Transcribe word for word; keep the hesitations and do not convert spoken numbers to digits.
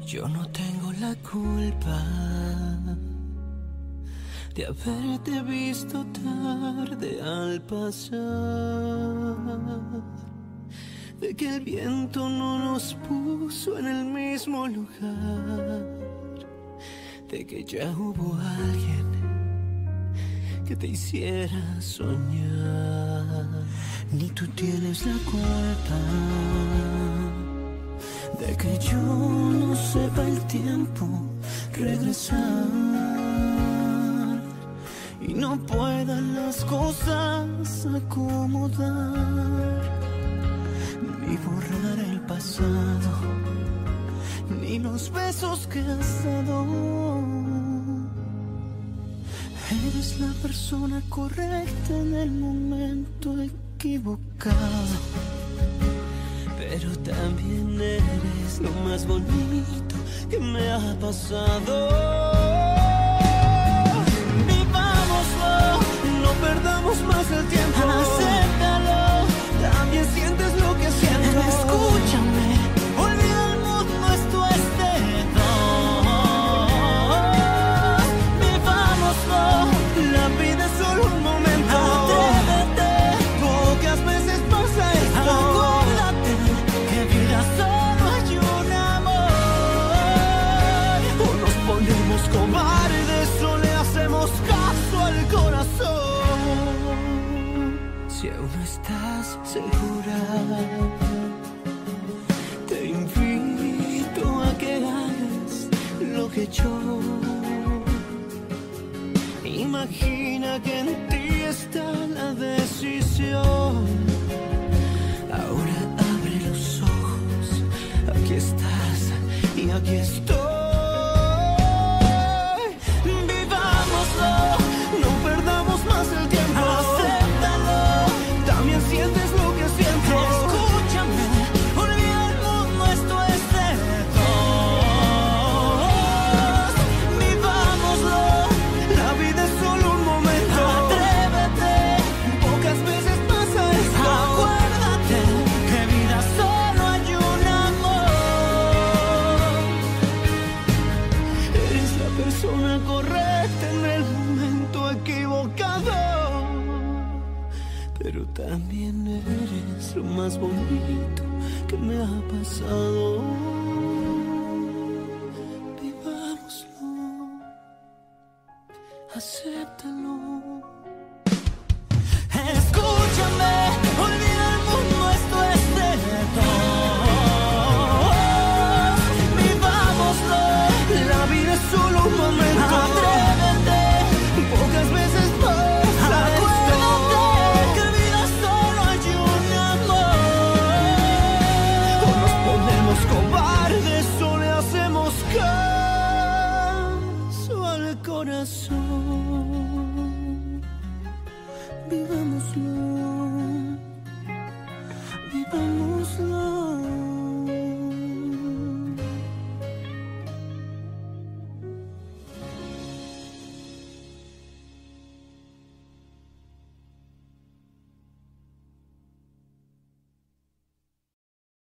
Yo no tengo la culpa de haberte visto tarde al pasar, de que el viento no nos puso en el mismo lugar, de que ya hubo alguien que te hiciera soñar. Ni tú tienes la culpa de que yo no sepa el tiempo regresar y no puedan las cosas acomodar, ni borrar el pasado, ni los besos que has dado. Eres la persona correcta en el momento equivocado, pero también eres lo más bonito que me ha pasado. Vivámoslo, no perdamos más el tiempo. Acéptalo, también sientes lo que siento. Escúchame, olvida el mundo, esto es de dos. Vivámoslo, la vida es solo un momento. Atrévete, pocas veces pasa esto. Acuérdate que vida solo hay un amor. O nos ponemos cobardes o le hacemos caso al corazón. Si aún no estás segura, te invito a que hagas lo que yo. Imagina que en ti está la decisión. Ahora abre los ojos, aquí estás y aquí estoy. Vivámoslo, no perdamos más el tiempo. Acéptalo, también sientes lo que siento. Escúchame, olvida el mundo, esto es de dos. Vivámoslo, la vida es solo un momento. Atrévete, pocas veces pasa esto. Acuérdate que vida solo hay un amor. Eres la persona correcta en el momento equivocado, pero también eres lo más bonito que me ha pasado. Vivámoslo, acéptalo.